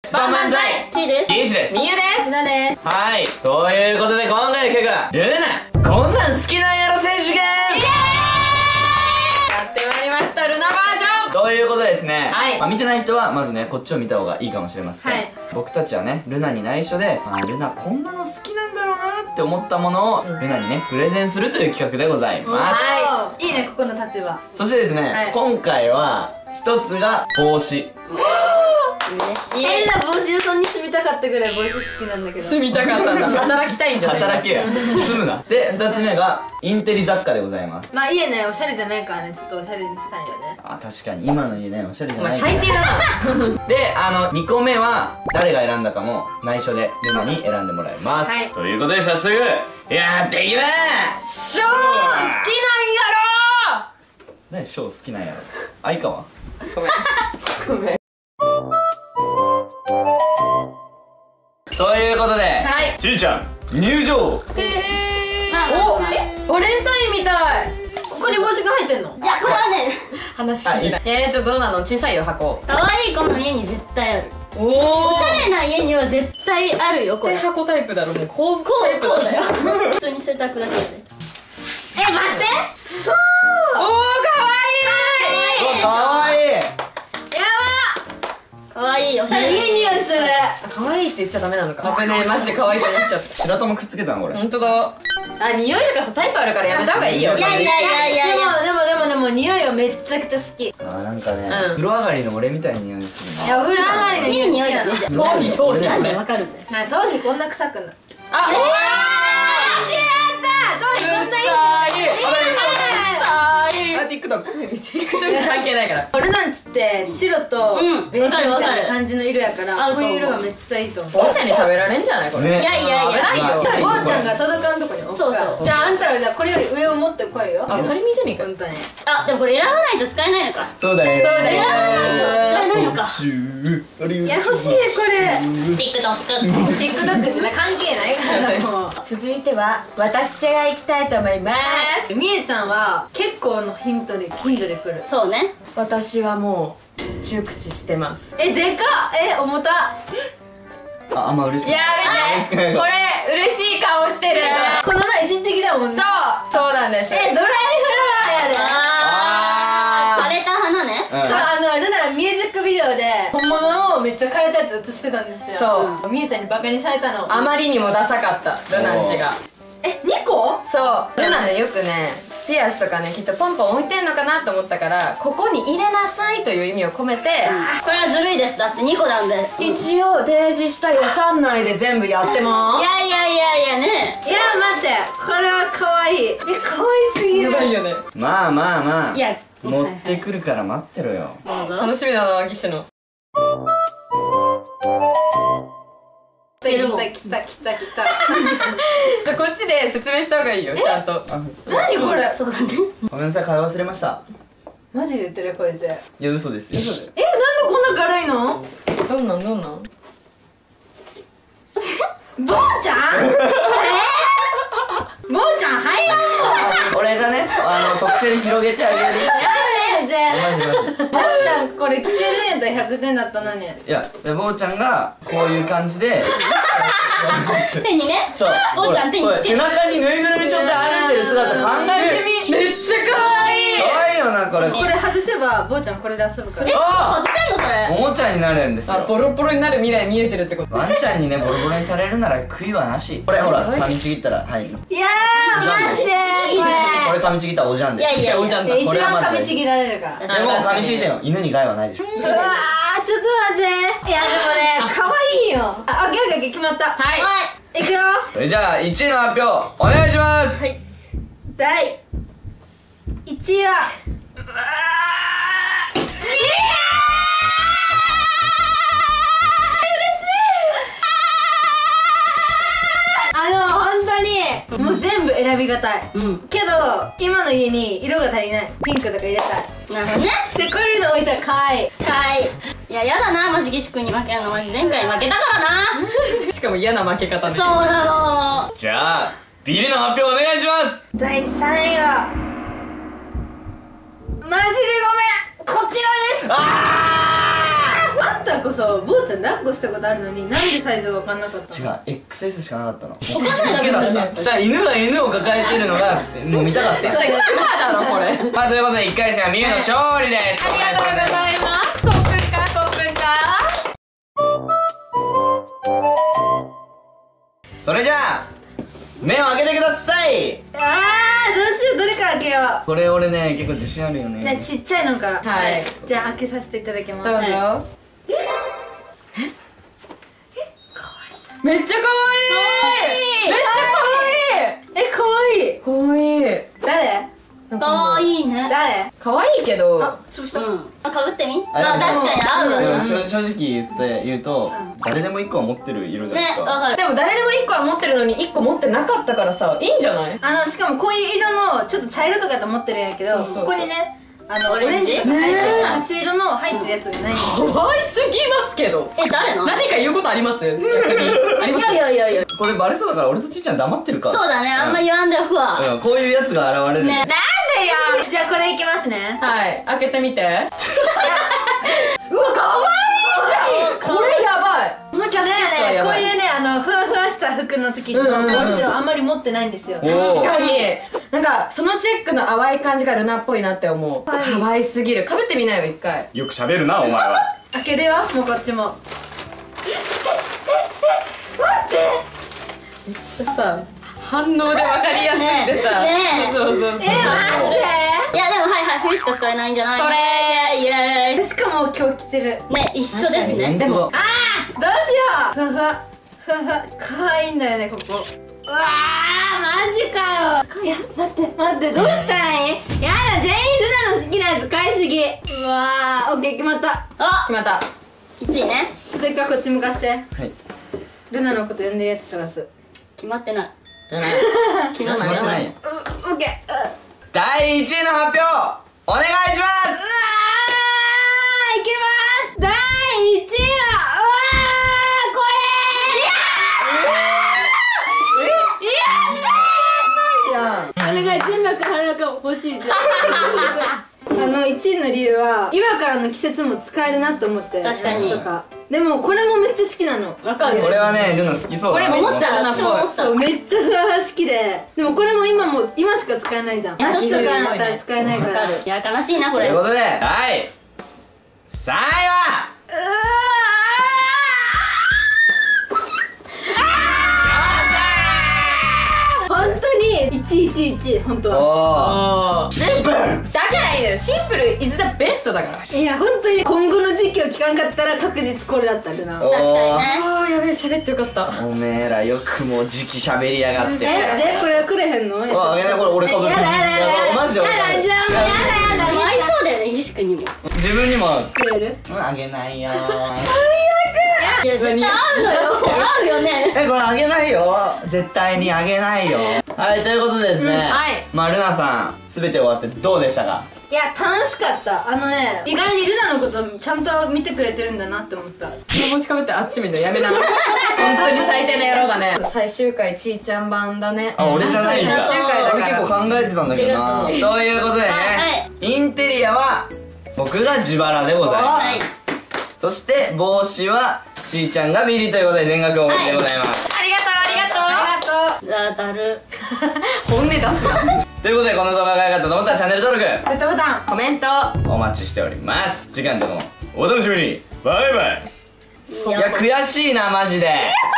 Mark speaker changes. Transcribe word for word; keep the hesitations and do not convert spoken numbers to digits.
Speaker 1: バンバンザイ
Speaker 2: ちーです。
Speaker 1: ゲイシです。
Speaker 3: みゆです。
Speaker 2: なです。
Speaker 1: はい、ということで今回の企画はルナこんなん好きなんやろ選手権。
Speaker 3: やってまいりました、ルナバージョン。
Speaker 1: ということでですね、
Speaker 3: はい、
Speaker 1: まあ、見てない人はまずねこっちを見た方がいいかもしれません、
Speaker 3: はい、
Speaker 1: 僕たちはねルナに内緒で、あ、ルナこんなの好きなんだろうなって思ったものを、うん、ルナにねプレゼンするという企画でございます。
Speaker 2: はい、いいね、ここの立場。
Speaker 1: そしてですね、はい、今回は一つが帽子。
Speaker 2: 嬉しい。え、ルナ帽子屋さんに住みたかったぐらい帽子好きなんだけど。
Speaker 3: 住みたかったんだ。働きたいんじゃない
Speaker 1: 働けや住むな。で、二つ目がインテリ雑貨でございます。
Speaker 2: まあ家ね、おしゃれじゃないからね、ちょっとおしゃれにしたいよね。
Speaker 1: あ、確かに今の家ね、おしゃれじゃない。
Speaker 3: お前最低だな。
Speaker 1: で、あのにこめは誰が選んだかも内緒でルナに選んでもらいます、はい、ということで早速やっていきまーす。
Speaker 3: ショー好きなんやろ。
Speaker 1: 何ショー好きなんやろ。相川
Speaker 3: ごめんごめん。
Speaker 1: ということで、はい、ちゅうちゃん入場。お、
Speaker 3: え、バレンタインみたい。
Speaker 2: ここに帽子が入ってんの？
Speaker 4: いや、これはね、
Speaker 3: 話聞いてない。えー、ちょっとどうなの？小さいよ箱。
Speaker 4: 可愛い子の家に絶対ある。
Speaker 3: おお。
Speaker 4: おしゃれな家には絶対あるよ、これ。
Speaker 3: 絶対箱タイプだろ、もうこう
Speaker 4: こうこうだよ。普通に洗濯だけだね。
Speaker 2: え、待って。そう。
Speaker 3: おお、可愛い。
Speaker 1: 可愛い。
Speaker 4: 可愛い、おしゃれ。
Speaker 2: いい匂いする。
Speaker 3: 可愛いって言っちゃダメなのか。ごめんね、マジで可愛いと思っちゃった。
Speaker 1: 白玉くっつけたのこれ。
Speaker 3: 本当だ。あ、匂いとかさタイプあるからやめた方がいいよ。
Speaker 4: いやいやいやいやいや。
Speaker 2: でもでもでもでも匂いはめっちゃくちゃ好き。
Speaker 1: あ、なんかね、風呂上がりの俺みたいな匂いするな。
Speaker 2: いや、風呂上がりの
Speaker 4: いい匂いだね。
Speaker 3: 頭皮頭皮
Speaker 4: なんでわかるんだよ。
Speaker 2: な、頭皮こんな臭くない。
Speaker 3: あ、
Speaker 2: えー、頭皮こんないい。
Speaker 1: あ、TikTok。
Speaker 3: TikTok 関係ないから。
Speaker 2: 俺なんつって白とベースみたいな感じの色やから、こういう色がめっちゃいいと思う。
Speaker 3: 坊ちゃんに食べられんじゃないこれ。
Speaker 4: いやいやいや、
Speaker 3: 危ないよ。
Speaker 2: 坊ちゃんが届かんとこに置くから。
Speaker 4: そうそう。
Speaker 2: じゃああんたらじゃあこれより上を持ってこいよ。
Speaker 3: あ、足りみじゃねえか。
Speaker 2: 本当に。
Speaker 4: あ、でもこれ選ばないと使えないのか。
Speaker 1: そうだよ。
Speaker 3: そうだよ。
Speaker 4: 使えないのか。
Speaker 2: いや、欲しいこれ。
Speaker 4: TikTok。
Speaker 2: TikTok ってな関係ないからもう。
Speaker 3: 続いては私が行きたいと思います。
Speaker 2: みえちゃんは結構のヒントでヒントで来る。
Speaker 4: そうね。
Speaker 3: 私はもう中口してます。
Speaker 2: え、でかっ。え、重たっ。
Speaker 1: あ、あんま嬉しくない。
Speaker 3: やめて、これ嬉しい顔してる。
Speaker 2: この前人的だもんね。
Speaker 3: そうそうなんです。
Speaker 2: え、ドライフラワーやで。
Speaker 4: あー、枯れた花ね。
Speaker 2: そう、あのルナミュージックビデオで本物をめっちゃ枯れたやつ映してたんですよ。そう、みえちゃんにバカにされたの。
Speaker 3: あまりにもダサかったルナんちが。
Speaker 2: え、にこ？
Speaker 3: そうルナね、よくねピアスとかねきっとポンポン置いてんのかなと思ったから、ここに入れなさいという意味を込めて、
Speaker 4: これはずるいです。だってにこなんで。
Speaker 3: 一応提示した予算内で全部やってま
Speaker 4: いやいやいやいやね。
Speaker 2: いや、待って、これは可愛い。え、可愛すぎる。
Speaker 3: やばいよね。
Speaker 1: まあまあまあ、
Speaker 4: いや、
Speaker 1: 持ってくるから待ってろよ。
Speaker 3: 楽しみだな、ギシの。
Speaker 2: 来た来た来た来た。
Speaker 3: じゃあこっちで説明した方がいいよ、ちゃんと。
Speaker 2: 何これ。
Speaker 4: そうだね。
Speaker 1: ごめんなさい、買い忘れました。
Speaker 2: マジで言ってるこいつ。え、
Speaker 1: いや、嘘ですよ。
Speaker 2: なんでこんな軽いの？
Speaker 3: どんなんどんなん？
Speaker 2: 坊ちゃん？えー？坊ちゃん入らんの？
Speaker 1: 俺がね、あの特性で広げてあげる。
Speaker 2: やめて。
Speaker 1: マジマジ。
Speaker 2: 坊ちゃんこれ着せるんやったらひゃくてんだったのに。
Speaker 1: いや、で坊ちゃんがこういう感じで
Speaker 4: 手にね。
Speaker 1: そう、
Speaker 4: 坊ちゃん手につけ
Speaker 1: 背中にぬいぐるみちょっと歩んでる姿考えてみ。
Speaker 3: めっちゃ可愛い。
Speaker 1: 可愛いよなこれ。
Speaker 2: これ外せば坊ちゃんこれで遊ぶから。
Speaker 4: え、
Speaker 1: あ
Speaker 4: 外せんのそれ。
Speaker 1: おもちゃになるんです
Speaker 3: あ、
Speaker 1: よ。
Speaker 3: ボロボロになる未来見えてるってこと。
Speaker 1: ワンちゃんにねボロボロにされるなら悔いはなし。これほら噛みちぎったらはい。
Speaker 2: いやー、待ってー、これ。
Speaker 1: これ噛みちぎったらおじゃんです。
Speaker 4: いやいや
Speaker 3: おじゃんだ。
Speaker 2: 一
Speaker 1: これはまだ
Speaker 2: 番噛みちぎられるから。
Speaker 1: でも噛みちぎっても犬に害はないでしょ。
Speaker 2: うわー、ちょっと待って。いやでもね、可愛いよ。あ、オッケーオッケーオッケー、決まった。
Speaker 3: はい
Speaker 2: いくよ。
Speaker 1: それじゃあいちいの発表お願いします。
Speaker 2: はい。だいいちいは、うわー、いやー、あの本当にもう全部選びがたい、うん、けど今の家に色が足りない。ピンクとか入れたい。
Speaker 4: なるほどね。
Speaker 2: で、こういうの置いたら可愛い。
Speaker 4: かわいい。いや、やだな、マジギシ君に負けるの。マジ前回負けたからな。
Speaker 3: しかも嫌な負け方ね。
Speaker 4: そうなの。
Speaker 1: じゃあビリの発表お願いします。
Speaker 2: だいさんいはマジでごめん、こちらです。
Speaker 1: あ
Speaker 2: あんたこそ坊ちゃん抱っこしたことあるのになんでサイズ分かんなかったの？
Speaker 1: 違う エックスエス しかなかったの。
Speaker 4: 分かんないだけだ
Speaker 1: だった。だから犬が犬を抱えてるのがもう見たかった。
Speaker 3: だろこれ。
Speaker 1: まあということでいっかい戦はみゆの勝利です。
Speaker 3: ありがとうございます。コップかコップか。
Speaker 1: それじゃあ目を開けてください。
Speaker 2: あーどうしよう、どれから開けよ
Speaker 1: これ俺ね結構自信あるよ
Speaker 2: う。じゃあ
Speaker 1: ね。
Speaker 2: ちっちゃいのから。
Speaker 3: はい
Speaker 2: じゃあ開けさせていただきます。
Speaker 3: どうぞ。めっちゃ可愛い。めっちゃ
Speaker 2: え、かわいい。
Speaker 3: 可愛い。可愛い。
Speaker 2: 誰？
Speaker 4: かわいいね。
Speaker 2: 誰？
Speaker 3: 可愛いけど。
Speaker 2: あ、潰した。
Speaker 4: うんあ、かぶってみ。
Speaker 1: あ
Speaker 4: あ、確かに合うよね。
Speaker 1: うん正正直言って言うと誰でもいっこは持ってる色じゃないです
Speaker 4: ね、わ
Speaker 1: か。
Speaker 4: かる。
Speaker 3: でも誰でもいっこは持ってるのにいっこ持ってなかったからさ、いいんじゃない？
Speaker 2: あのしかもこういう色のちょっと茶色とかと思ってるんやけど、
Speaker 3: そうそうそう
Speaker 2: ここにねあのオ
Speaker 4: オレンジ
Speaker 2: レンジとか入ってる
Speaker 3: ねえ
Speaker 2: 蜂色の入ってるやつがないんですよ。
Speaker 3: 可愛すぎますけど。
Speaker 4: え、誰の？
Speaker 3: 何か言うことあります？逆にあります？
Speaker 4: いやいやいやいや。
Speaker 1: これバレそうだから俺とちいちゃん黙ってるか。
Speaker 4: そうだね、あんま言わんでおくわ。
Speaker 1: うんこういうやつが現れる。
Speaker 4: ね
Speaker 3: なんでや。
Speaker 2: じゃあこれいきますね。
Speaker 3: はい、開けてみて。うわ、可愛いじゃん。これやばい。このキャスケットは
Speaker 2: ねこう
Speaker 3: やばい。
Speaker 2: いうねあのふわふわした服の時の帽子をあんまり持ってないんですよ。
Speaker 1: おー
Speaker 3: 確かになんかそのチェックの淡い感じがルナっぽいなって思う。
Speaker 2: 可愛い
Speaker 3: 可愛すぎる。かぶってみないよ一回。
Speaker 1: よく喋るなお前は。
Speaker 2: 開けるよ、もうこっちも。えええ待って。
Speaker 3: めっちゃさ反応で分かりやすくてさ。
Speaker 4: ねえ
Speaker 3: そうそうそう。
Speaker 2: え待って。
Speaker 4: いや、でもはいはい、冬しか使えないんじゃない？
Speaker 3: それ
Speaker 4: イエーイ。
Speaker 2: しかも今日着てる。
Speaker 4: ね、一緒ですね。
Speaker 1: 本当だ。
Speaker 2: あーどうしよう。ふわふわふわふわ可愛いんだよねここ。うわーマジかよ。いや待って待ってどうしたらいい？やだ全員ルナの好きなやつ買いすぎ。うわーオッケー決まった。
Speaker 4: あ、
Speaker 3: 決まった。
Speaker 4: いちいね。
Speaker 2: ちょっと一回こっち向かして。
Speaker 1: はい。
Speaker 2: ルナのこと呼んでるやつ探す。う
Speaker 4: 決まってない。
Speaker 1: 決
Speaker 4: 決まってない。
Speaker 1: ない。
Speaker 2: オッケー。う
Speaker 1: だいいちいの発表お願いします。
Speaker 2: わーいきます。だいいちいはうわーこれ。お願い全額払うか欲しいぜ。あのいちいの理由は今からの季節も使えるなと思って。
Speaker 4: 確かに
Speaker 2: 夏とかでもこれもめっちゃ好きなの。
Speaker 4: わかるよ。
Speaker 1: これはねルナ好きそうだね。
Speaker 3: これめっちゃルナっ
Speaker 4: 私も思
Speaker 3: ぽい。
Speaker 4: った。
Speaker 2: そうめっちゃふわふわ好きで。でもこれも今も今しか使えないじゃん。
Speaker 4: いや
Speaker 2: 夏とかだったら使えないから。
Speaker 4: わかる。いや、悲しいな、ことれ。
Speaker 1: いうことでだいさんいは
Speaker 2: うわー本当にいちいちいち本当は。
Speaker 1: おーシンプル。
Speaker 3: だからいいのよ。シンプルイズザベストだから。
Speaker 2: いや本当に今後の時期を聞かんかったら確実これだったるな。
Speaker 1: お
Speaker 4: 確かにね。
Speaker 3: あーやべえ、喋ってよかった。
Speaker 1: おめえらよくもう時期喋りやがって。
Speaker 2: え、でこれくれへんの？
Speaker 1: ああげないこれ俺かぶる。
Speaker 2: やだやだやだやだ。
Speaker 1: マジで俺かぶる。
Speaker 2: やだじゃあもうやだやだ。
Speaker 4: もう合いそうだよね、西君にも。
Speaker 1: 自分にも
Speaker 2: くれる？
Speaker 1: うんあげないよ。
Speaker 4: いや、絶対合うのよ。合うよね。
Speaker 1: えこれあげないよ。絶対にあげないよ。はいということでですね。
Speaker 2: はい
Speaker 1: まあルナさんすべて終わってどうでしたか。
Speaker 2: いや楽しかった。あのね意外にルナのことちゃんと見てくれてるんだなって思った。
Speaker 3: 帽子かぶってあっち見るのやめな。本当に最低な野郎だね。最終回ちーちゃん版だね。
Speaker 1: あ俺じゃないんだ。
Speaker 3: 最終回だ
Speaker 1: 俺
Speaker 3: から。
Speaker 1: 結構考えてたんだけどな。と
Speaker 4: ありが
Speaker 1: いうことでね、
Speaker 4: はい
Speaker 1: インテリアは僕が自腹でございます。
Speaker 4: はい。
Speaker 1: そして帽子はちーちゃんがビリということで全額お持ちでございます。
Speaker 3: ありがとうありがとう。
Speaker 2: ありがとう。
Speaker 4: だだる。
Speaker 3: 本音出すな。
Speaker 1: ということでこの動画が良かったと思ったらチャンネル登録
Speaker 2: グッドボタン。
Speaker 3: コメント。
Speaker 1: お待ちしております。次回でもお楽しみに。バイバイ。
Speaker 4: い
Speaker 1: いや悔しいなマジで。